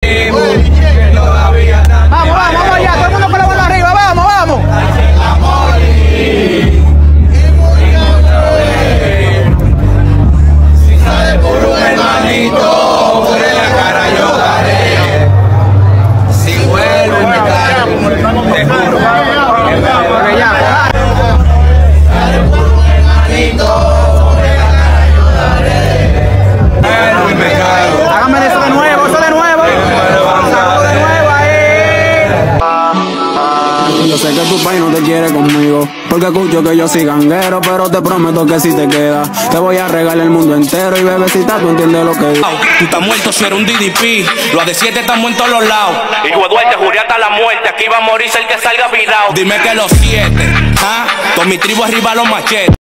que todavía están. Vamos, vamos, vamos allá, todo el mundo con la mano arriba, vamos, vamos. Si sale por un hermanito, por la cara yo daré. Si vuelve me traigo, te juro que Porque ya. sale por un hermanito, por la cara yo daré. Vuelve y me caigo. Hágame eso de nuevo, eso de nuevo. Sácalo de nuevo ahí. Yo sé que tu país no te quiere conmigo, porque escucho que yo soy ganguero, pero te prometo que si te quedas, te voy a regalar el mundo entero. Y bebecita, tú entiendes lo que digo. Tú estás muerto, si eres un DDP. Los de 7 están muertos a todos lados. Hijo de Duarte, juré hasta la muerte. Aquí va a morirse el que salga virado. Dime que los 7, con mi tribu arriba los machetes.